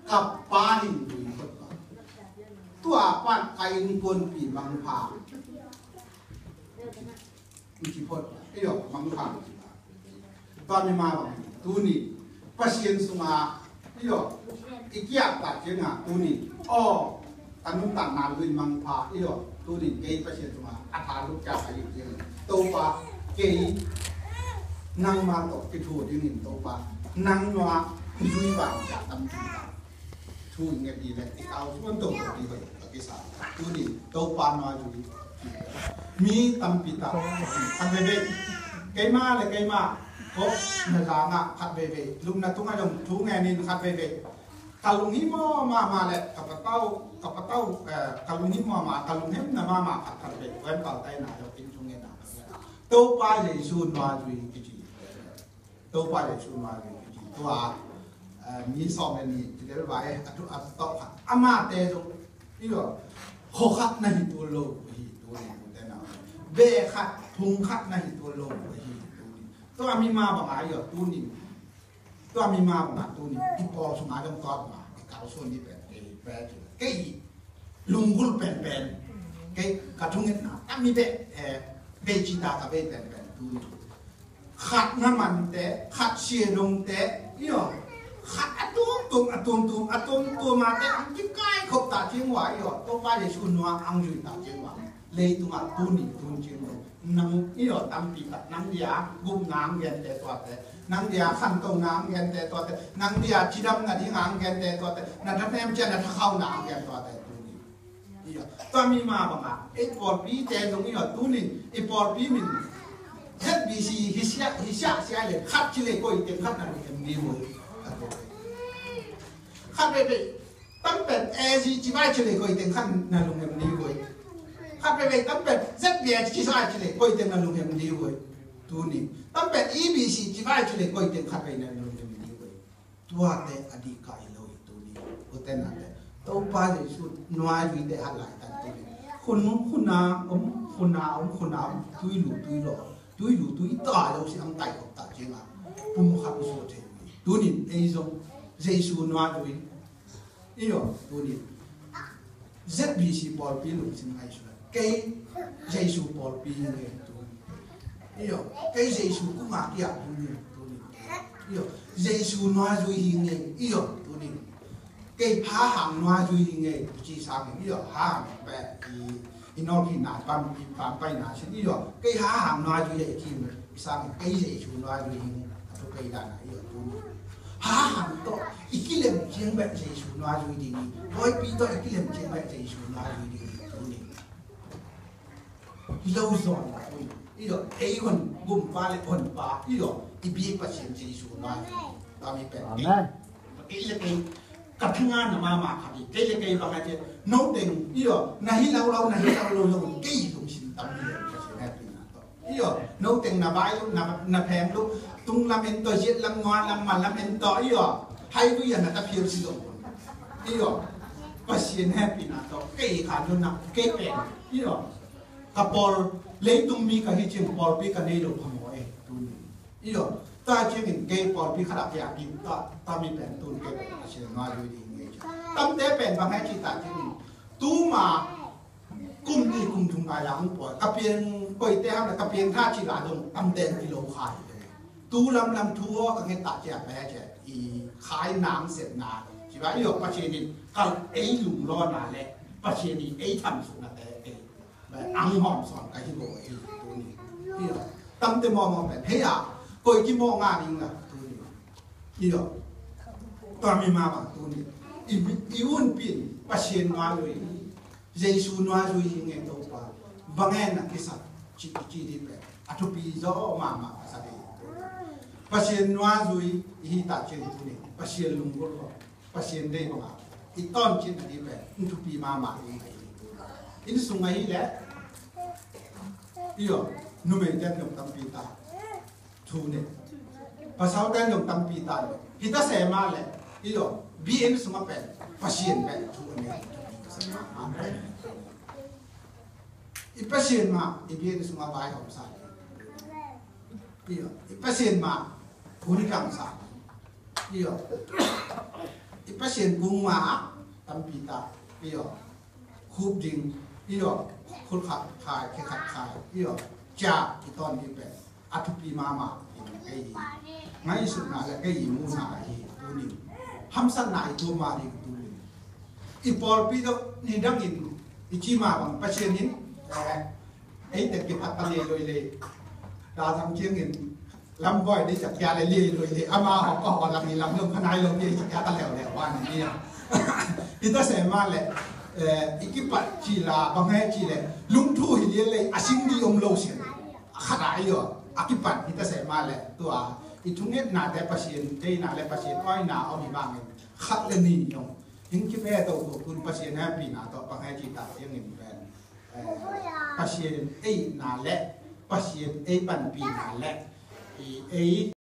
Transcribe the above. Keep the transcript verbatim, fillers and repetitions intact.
กับป้าหินดุยคนตัวปั้นไก่คนปีบังพามีกี่พดไอ้หยอกบังพาตอนมีมาบังตัวนี้ปัสยันสุมาไอ้หยอกอีกอย่างตัดเชียงอ่ะตัวนี้อ๋อตันนุ่งตันนานลุยบังพาไอ้หยอกตัวนี้เกย์ปัสยันสุมาอาถรรพ์ลูกจ่าอายุเยอะตัวป้าเกย์นั่งมาตกที่ถูดที่หนึ่งตัวป้านั่งมาลุยบางจากตำจุดทูเงี้ยดีเลยเอาทุกตัวดีเลยตะกี้สาวตัวนี้ตัวป้ามาอยู่มีตำปิตาขัดเบเบเกมาเลยเกมาก็นาจางอ่ะขัดเบเบลุงนัทุกงานทุกงานนี่ขัดเบเบกาลุงหิมอมามาเลยกับปะเต้ากับปะเต้าเอ่อกาลุงหิมอมากาลุงเห็มนะมามาขัดขัดเบเว้นเก่าใต้หนาเราเป็นทุกงานตัวป้าเลยชูนมาจุยกิจิตัวป้าเลยชูนมาจุยกิจิตัวมีสองนี่ที่เรียกว่าไอ้อัตุอัตโตะอามาเตจงนี่ก็ขขัดนั่นตัวโลกที่ตัวนี้แต่น่ะเบขัดทุงขัดนั่นตัวโลกที่ตัวนี้ตัวมีมาบางอย่างอยู่ตัวนี้ตัวมีมาบางอย่างตัวนี้ที่พอสมัยจำตัวมาเก่าส่วนนี้เป็นเอแปดเกี่ยลุงกุลเป็นเป็นเกี่ยกระทุ่งเงินน่ะถ้ามีเบเอเบจิตากับเบเป็นเป็นตัวนี้ขัดน้ำมันแต่ขัดเชียร์ลงแต่นี่หรอขัดอะตุ่มตุ่มอะตุ่มตุ่มอะตุ่มตุ่มมาแต่อันที่ใกล้ขบตาเชียงไหวอยู่ตัวป้าจะชุนว่าอังจุยตาเชียงไหวเลยตัวอะตุ่มนี่ตุ่มเชียงไหวนังนี่หรอตั้มปีกัดนังเดียกุมน้ำเย็นแต่ตัวแต่นังเดียขันตรงน้ำเย็นแต่ตัวแต่นังเดียจีดำนาที่งางเย็นแต่ตัวแต่นันทัพแนมเจนนันทัพเข้าน้ำเย็นตัวแต่ตัวนี้นี่หรอตัวมีมาบ้างอ่ะไอ้ปอดปีเจนตรงนี้หรอตัวนี้ไอ้ปอดปีมินเจ็ดบีซีฮิชยาฮิชยาเสียเลยขัดชิเลยก็อีกเต็มขัดนั่นเองดีเลยขัดไปไปตั้งแต่เอซีจีบายชิเลยก็อีกเต็มขัดนั่นลงเงินดีเลยขัดไปไปตั้งแต่เจ็ดบีจีบายชิเลยก็อีกเต็มนั่นลงเงินดีเลยตัวนี้ตั้งแต่อีบีซีจีบายชิเลยก็อีกเต็มขัดไปนั่นลงเงินดีเลยตัวแต่อดีตกายเลยตัวนี้โอเต็มนั่นเลยตัวป้าจะสุดนัวอยู่แต่หันหลายตั้งตัวนี้คนคนน้าอมคนน้าอมคนน้าตุยหลุตุยหล่อตุยหลุตุยตาเราสิอังไตของตาเจ้าปุ่มขับสุดเท่ตัวนี้ไอ้ส่งเจสูนัวตุยนี่หรอตัวนี้ เจ็ด บี ซี บอลปีหลุดสิงไงสุดเกย์เจสูบอลปีเนี่ยตัวนี่หรอเกย์เจสูกุมาที่อ่ะตัวนี้ตัวนี้นี่หรอเจสูนัวตุยหิงเนี่ยนี่หรอตัวนี้เกย์พาหางนัวตุยหิงเนี่ยจีสามนี่หรอหางแบบอีอินอกินาปั๊มปั๊มไปนาเช่นนี่หรอเกย์หาหางนัวตุยเนี่ยทีมสามเกย์เจสูนัวตุยหิงตัวเกย์ด้านไหนหรอตัวนี้หาหางต่ออีกกี่เล่มเชียงแบบเจสูนัวตุยดีนี่ร้อยปีต่ออีกกี่เล่มเชียงแบบเจสูนัวตุยดีตัวนี้เราสอนคุยนี่หรอไอ้คนบุ่มฟ้าเลยคนป่านี่หรออีบีปัจจัยเจสูนัวตอนนี้เป็นเองไอ้เรื่องกับทั้งงานมามาครับอีกเกย์เกย์บางทีโน้ตเองนี่หรอนาฮิเราเรานาฮิเราเราเราเกย์ลงสินตั้งนี่ก็ใช่แน่ปีนั้นต่อนี่หรอโน้ตเองนาบายลูกนานาแพงลูกตุงลำเอ็นตัวเย็ดลำงอนลำมันลำเอ็นต่อนี่หรอให้ผู้ยันนักเพียรสิลงนี่หรอก็เสียแน่ปีนั้นต่อเกย์ขาดจนนักเกย์เป็นนี่หรอกับบอลเลี้ยงตุ้มมีกับฮิจิมบอลปีกันในลูกขโมยตุนนี่หรอตาเชื่อเห็นเกย์บอลปีขนาดอยากกินตาตามีแผนตุนเกย์เชื่อมาดูดีตั้งแต่เป็นบางแห่งที่ต่างที่นี่ตู้มากุมที่กุมทุ่งกายหลังปวดกระเพียงก๋วยเตี๋ยวและกระเพียงท่าชีลาดงตำแดงกิโลขายเลยตู้ลำลำทัวร์กับเงินตัดแจกแพ้แจกอีขายน้ำเสร็จนาใช่ไหมอีกปัจจุบันก็ไอ้หลุมรอนาแหละปัจจุบันไอ้ทำสุนัขแต่ไอ้แบบอังหอมสอนกันที่โบไอ้ตัวนี้ที่เราตั้งแต่มองมองแบบเฮียก๋วยที่มองงานนี่นะตัวนี้ที่เราตอนมีมาบ้างตัวนี้อีอีวุ่นปีนปัจเจียนนัวเลยเจสูนัวเลยยังไงตัวป้าบางแห่งนักกิจจีจีดีแบบอัตุปีโจมามาสักทีปัจเจียนนัวเลยที่ตัดเจนตัวนี้ปัจเจียนลุงก็รู้ปัจเจียนได้บ้างอีต้นจีนดีแบบอัตุปีมามาเองอินสุงไงแหละอีอ๋อนุ่มเอ็นเจนลงตั้งปีตาทูเนี่ยภาษาเดินลงตั้งปีตาเลยฮิตาเสมาเลยอีอ๋อบีเอ็มสมัครเป็นพัศยันเป็นทุกคนเนี่ยอีพัศยันมาอีบีเอ็มสมัครไปของสายอีอ๋ออีพัศยันมาผู้นิกรรมสายอีอ๋ออีพัชเชียนกุ้งมาตั้มปีตาอีอ๋อคูบดิงอีอ๋อคุณขับขายแค่ขับขายอีอ๋อจ่าอีตอนนี้เป็นอัตุปีมามาอีไอ้ไงสุดน่ะแล้วก็อีมูน่ะอีตัวนี้ฮัมสันน่ะอีตัวมาดีตัวนี้อีพอลปีโดนี่ดังอินอีจีมาบังพัชเชียนนี้ไอ้แต่กิพัตตะเลเลยเลยดาทำเชียงอินลำบ่อยได้จัดยาเลยเลยเลยอามาเขาก็วันลำนี้ลำเรื่องขนายลงที่จัดยาตะแล้วแล้ววันนี้อีตัวเสมาเลยเอ่ออีกิปัดจีลาบางแห่จีเลยลุงทุ่ยเลี้ยเลยอาชิงดีอมโลเสียขนาดเยอะอากิปัดอีตัวเสมาเลยตัวอีทุ่งเงี้ยนาแต่ปัสเซียนได้นาเลยปัสเซียนอ้อยนาเอาดีบ้างเลยขัดเลยนี่น้องยิ่งคิดแม่ตัวคุณปัสเซียนแฮปปี้นาตัวบางแห่จีตายังเงินแฟนปัสเซียนไอ้นาเละปัสเซียนไอ้ปันปีนาเละไอ้